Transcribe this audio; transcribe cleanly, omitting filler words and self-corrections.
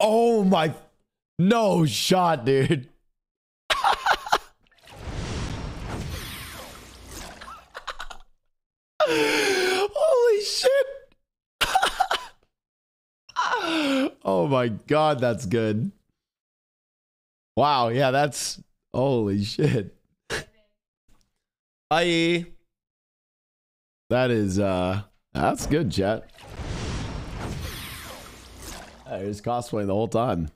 Oh my. No shot, dude. Holy shit. Oh my god, that's good. Wow, yeah, that's holy shit. Bye. That is that's good, chat. I was cosplaying the whole time.